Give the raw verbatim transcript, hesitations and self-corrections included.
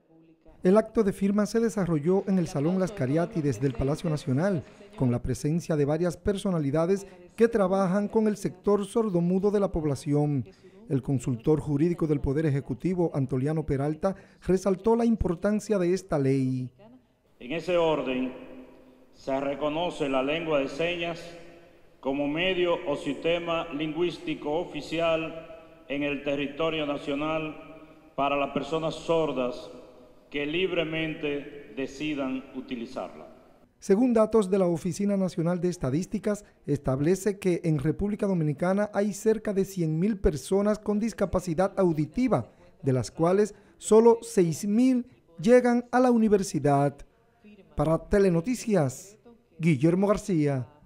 El acto de firma se desarrolló en el Salón Las Cariátides del Palacio Nacional, con la presencia de varias personalidades que trabajan con el sector sordomudo de la población. El consultor jurídico del Poder Ejecutivo, Antoliano Peralta, resaltó la importancia de esta ley. En ese orden, se reconoce la lengua de señas como medio o sistema lingüístico oficial en el territorio nacional para las personas sordas que libremente decidan utilizarla. Según datos de la Oficina Nacional de Estadísticas, establece que en República Dominicana hay cerca de cien mil personas con discapacidad auditiva, de las cuales solo seis mil llegan a la universidad. Para Telenoticias, Guillermo García.